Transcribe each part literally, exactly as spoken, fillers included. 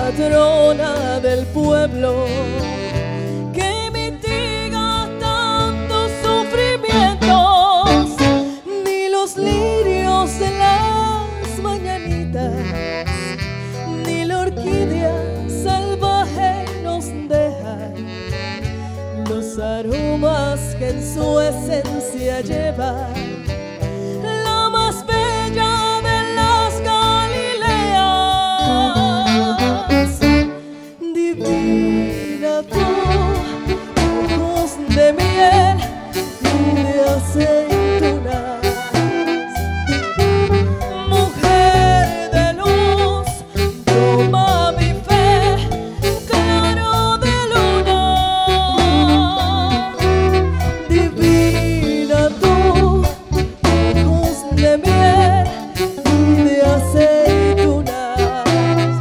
patrona del pueblo, que mitiga tantos sufrimientos. Ni los lirios de las mañanitas, ni la orquídea salvaje nos deja los aromas que en su esencia lleva la más bella de las Galileas. Divina tú, ojos de miel y de aceitunas, mujer de luz, toma mi fe, claro de luna. Divina tú, ojos de miel y de aceitunas,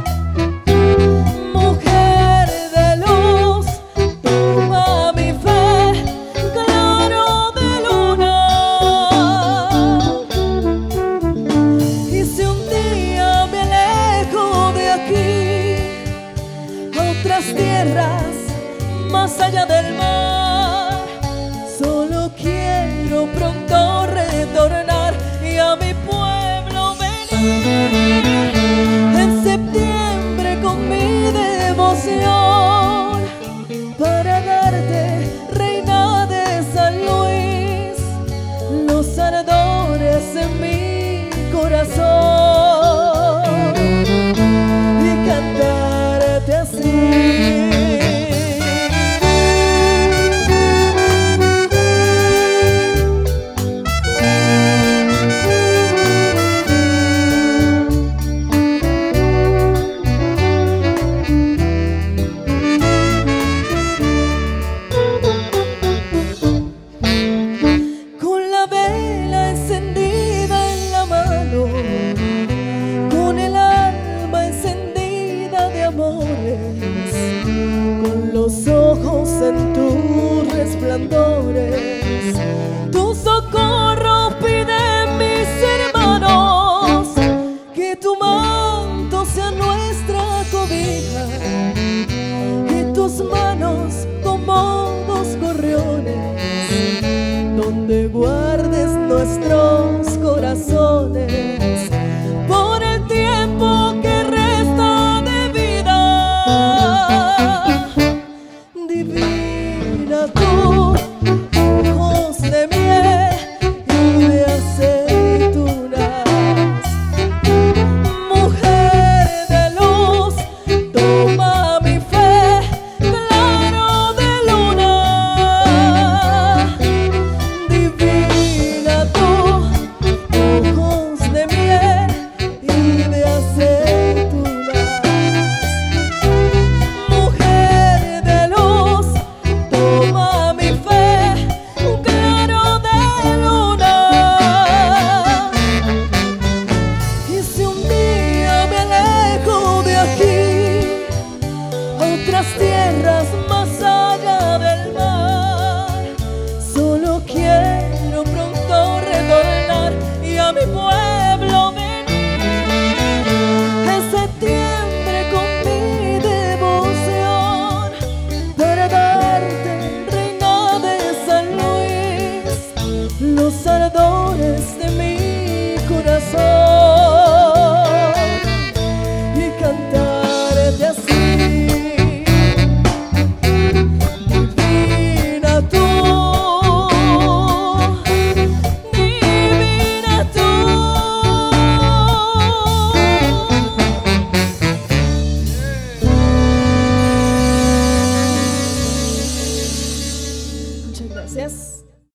mujer de luz, toma mi fe, claro de luna. Y si un día me alejo de aquí a otras tierras más allá del mar, solo quiero pronto retornar y a mi pueblo venir. En septiembre con mi devoción para darte, reina de San Luis, los ardores en mi corazón y cantarte así. Con la vela encendida en la mano, con el alma encendida de amores, con los ojos en tus resplandores, tu socorro piden mis hermanos, que tu manto sea nuestra cobija y tus manos como dos gorriones, donde guardes nuestros corazones por el tiempo que resta de vida. Divina tú, ojos de miel y de aceitunas, mujer de luz, toma mi fe, claro de luna. Divina tú, ojos de miel y de aceitunas, mujer de luz, toma mi fe, claro de luna. Y si un día me alejo de aquí a otras tierras más allá del mar, solo quiero pronto retornar y a mi pueblo venir. En septiembre con mi devoción para darte, reina de San Luis, los ardores de mi corazón